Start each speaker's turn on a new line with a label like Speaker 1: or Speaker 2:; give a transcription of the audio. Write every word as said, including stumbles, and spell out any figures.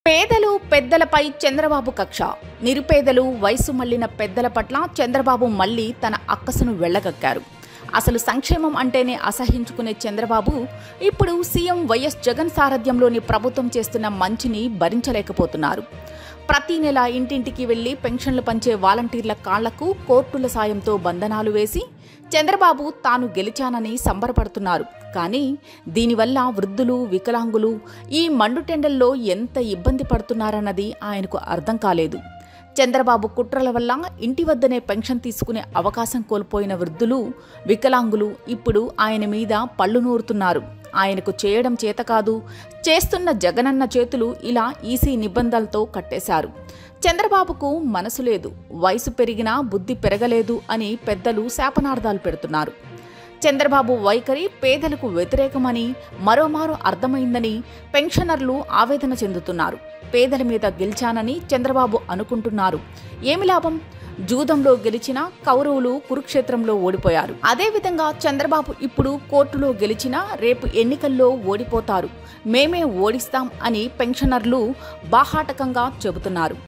Speaker 1: పేదలు పెద్దలపై చంద్రబాబు కక్ష. నిరుపేదలు వయసు మళ్లిన పెద్దల పట్ల చంద్రబాబు మళ్లీ తన అక్కసును వెళ్లగక్కారు. అసలు సంక్షేమం అంటేనే అసహించుకునే చంద్రబాబు ఇప్పుడు సీఎం వైఎస్ జగన్ సారథ్యంలోని ప్రభుత్వం చేస్తున్న మంచిని భరించలేకపోతున్నారు. ప్రతి నెల ఇంటింటికి వెళ్లి పెన్షన్లు పంచే వాలంటీర్ల కాళ్లకు కోర్టుల సాయంతో బంధనాలు వేసి చంద్రబాబు తాను గెలిచానని సంబరపడుతున్నారు. కానీ దీనివల్ల వృద్ధులు, వికలాంగులు ఈ మండుటెండల్లో ఎంత ఇబ్బంది పడుతున్నారన్నది ఆయనకు అర్థం కాలేదు. చంద్రబాబు కుట్రల వల్ల ఇంటి వద్దనే పెన్షన్ తీసుకునే అవకాశం కోల్పోయిన వృద్ధులు, వికలాంగులు ఇప్పుడు ఆయన మీద పళ్ళు నూరుతున్నారు. ఆయనకు చేయడం చేతకాదు, చేస్తున్న జగనన్న చేతులు ఇలా ఈసీ నిబంధనలతో కట్టేశారు. చంద్రబాబుకు మనసు లేదు, వయసు పెరిగినా బుద్ధి పెరగలేదు అని పెద్దలు శాపనార్థాలు పెడుతున్నారు. చంద్రబాబు వైఖరి పేదలకు వ్యతిరేకమని మరోమారు అర్థమైందని పెన్షనర్లు ఆవేదన చెందుతున్నారు. పేదల మీద గెలిచానని చంద్రబాబు అనుకుంటున్నారు. ఏమి లాభం? జూదంలో గెలిచిన కౌరవులు కురుక్షేత్రంలో ఓడిపోయారు. అదేవిధంగా చంద్రబాబు ఇప్పుడు కోర్టులో గెలిచినా రేపు ఎన్నికల్లో ఓడిపోతారు, మేమే ఓడిస్తాం అని పెన్షనర్లు బాహాటకంగా చెబుతున్నారు.